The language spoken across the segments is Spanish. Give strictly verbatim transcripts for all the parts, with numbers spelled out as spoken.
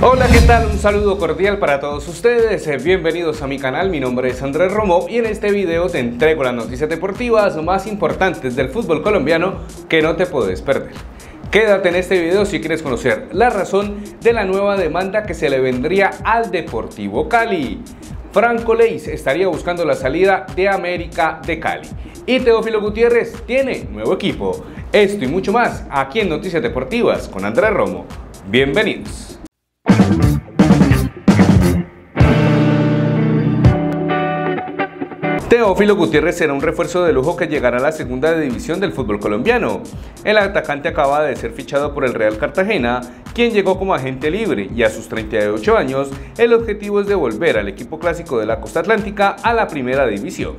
Hola, ¿qué tal? Un saludo cordial para todos ustedes, bienvenidos a mi canal, mi nombre es Andrés Romo y en este video te entrego las noticias deportivas más importantes del fútbol colombiano que no te puedes perder. Quédate en este video si quieres conocer la razón de la nueva demanda que se le vendría al Deportivo Cali. Franco Leis estaría buscando la salida de América de Cali y Teófilo Gutiérrez tiene nuevo equipo. Esto y mucho más aquí en Noticias Deportivas con Andrés Romo. Bienvenidos. Teófilo Gutiérrez será un refuerzo de lujo que llegará a la segunda división del fútbol colombiano. El atacante acaba de ser fichado por el Real Cartagena, quien llegó como agente libre y a sus treinta y ocho años el objetivo es devolver al equipo clásico de la costa atlántica a la primera división.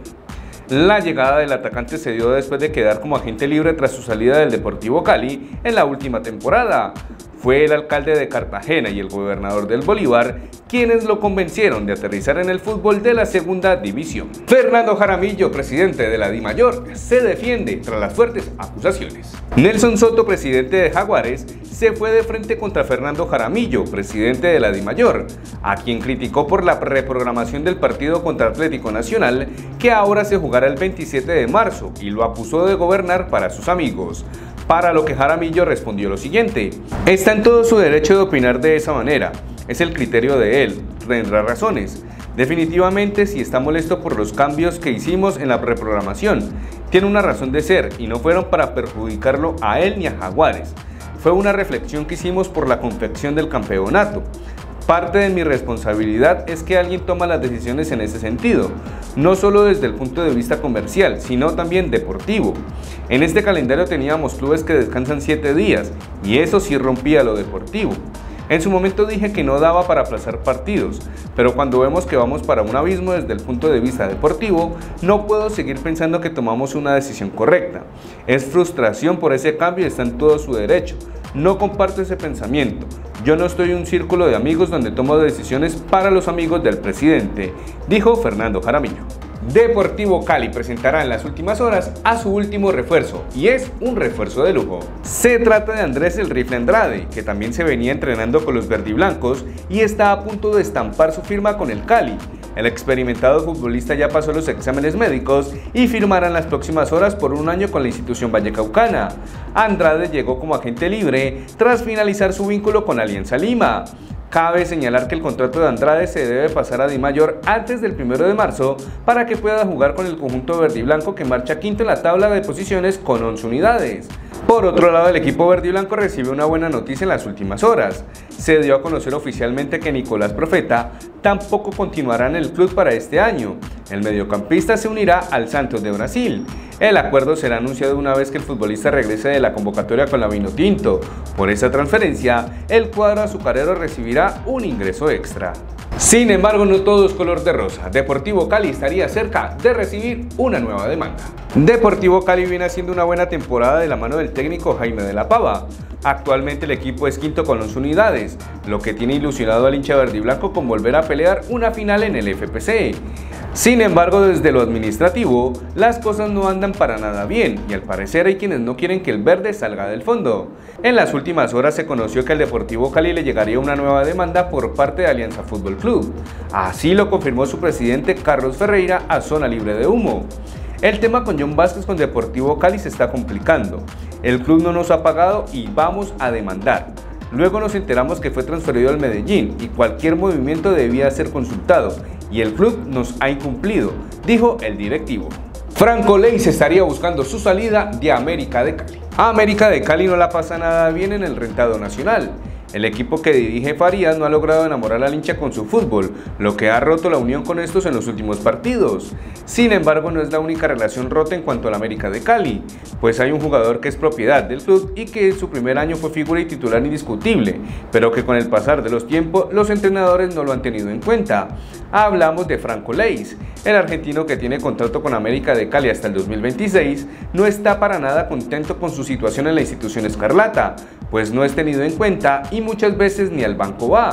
La llegada del atacante se dio después de quedar como agente libre tras su salida del Deportivo Cali en la última temporada. Fue el alcalde de Cartagena y el gobernador del Bolívar quienes lo convencieron de aterrizar en el fútbol de la segunda división. Fernando Jaramillo, presidente de la DIMAYOR, se defiende tras las fuertes acusaciones. Nelson Soto, presidente de Jaguares, se fue de frente contra Fernando Jaramillo, presidente de la DIMAYOR, a quien criticó por la reprogramación del partido contra Atlético Nacional, que ahora se jugará el veintisiete de marzo, y lo acusó de gobernar para sus amigos. Para lo que Jaramillo respondió lo siguiente: está en todo su derecho de opinar de esa manera, es el criterio de él, tendrá razones. Definitivamente, si está molesto por los cambios que hicimos en la reprogramación, tiene una razón de ser y no fueron para perjudicarlo a él ni a Jaguares. Fue una reflexión que hicimos por la confección del campeonato. Parte de mi responsabilidad es que alguien toma las decisiones en ese sentido, no solo desde el punto de vista comercial, sino también deportivo. En este calendario teníamos clubes que descansan siete días y eso sí rompía lo deportivo. En su momento dije que no daba para aplazar partidos, pero cuando vemos que vamos para un abismo desde el punto de vista deportivo, no puedo seguir pensando que tomamos una decisión correcta. Es frustración por ese cambio y está en todo su derecho. No comparto ese pensamiento. Yo no estoy en un círculo de amigos donde tomo decisiones para los amigos del presidente, dijo Fernando Jaramillo. Deportivo Cali presentará en las últimas horas a su último refuerzo y es un refuerzo de lujo. Se trata de Andrés El Rifle Andrade, que también se venía entrenando con los verdiblancos y está a punto de estampar su firma con el Cali. El experimentado futbolista ya pasó los exámenes médicos y firmará en las próximas horas por un año con la institución vallecaucana. Andrade llegó como agente libre tras finalizar su vínculo con Alianza Lima. Cabe señalar que el contrato de Andrade se debe pasar a DIMAYOR antes del primero de marzo para que pueda jugar con el conjunto verde y blanco que marcha quinto en la tabla de posiciones con once unidades. Por otro lado, el equipo verde y blanco recibió una buena noticia en las últimas horas. Se dio a conocer oficialmente que Nicolás Profeta tampoco continuará en el club para este año. El mediocampista se unirá al Santos de Brasil. El acuerdo será anunciado una vez que el futbolista regrese de la convocatoria con la Vinotinto. Por esa transferencia, el cuadro azucarero recibirá un ingreso extra. Sin embargo, no todo es color de rosa. Deportivo Cali estaría cerca de recibir una nueva demanda. Deportivo Cali viene haciendo una buena temporada de la mano del técnico Jaime de la Pava. Actualmente el equipo es quinto con once unidades, lo que tiene ilusionado al hincha verde y blanco con volver a pelear una final en el F P C. Sin embargo, desde lo administrativo, las cosas no andan para nada bien y al parecer hay quienes no quieren que el verde salga del fondo. En las últimas horas se conoció que al Deportivo Cali le llegaría una nueva demanda por parte de Alianza Fútbol Club. Así lo confirmó su presidente Carlos Ferreira a Zona Libre de Humo. El tema con John Vázquez con Deportivo Cali se está complicando. El club no nos ha pagado y vamos a demandar. Luego nos enteramos que fue transferido al Medellín y cualquier movimiento debía ser consultado y el club nos ha incumplido, dijo el directivo. Franco Leis estaría buscando su salida de América de Cali. A América de Cali no la pasa nada bien en el rentado nacional. El equipo que dirige Farías no ha logrado enamorar al hincha con su fútbol, lo que ha roto la unión con estos en los últimos partidos. Sin embargo, no es la única relación rota en cuanto al América de Cali, pues hay un jugador que es propiedad del club y que en su primer año fue figura y titular indiscutible, pero que con el pasar de los tiempos los entrenadores no lo han tenido en cuenta. Hablamos de Franco Leis. El argentino, que tiene contrato con América de Cali hasta el dos mil veintiséis, no está para nada contento con su situación en la institución escarlata, pues no es tenido en cuenta y muchas veces ni al banco va.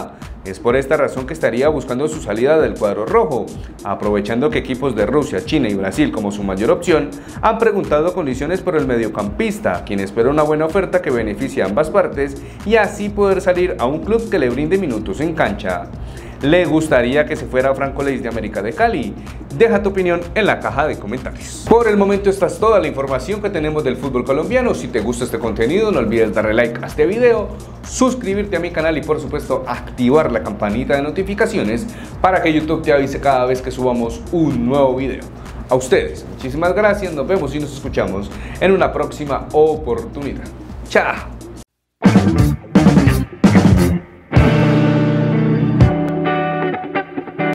Es por esta razón que estaría buscando su salida del cuadro rojo, aprovechando que equipos de Rusia, China y Brasil como su mayor opción han preguntado condiciones por el mediocampista, quien espera una buena oferta que beneficie a ambas partes y así poder salir a un club que le brinde minutos en cancha. ¿Le gustaría que se fuera Franco Leis de América de Cali? Deja tu opinión en la caja de comentarios. Por el momento esta es toda la información que tenemos del fútbol colombiano. Si te gusta este contenido no olvides darle like a este video, suscribirte a mi canal y por supuesto activar la campanita de notificaciones para que YouTube te avise cada vez que subamos un nuevo video. A ustedes, muchísimas gracias, nos vemos y nos escuchamos en una próxima oportunidad. ¡Chao!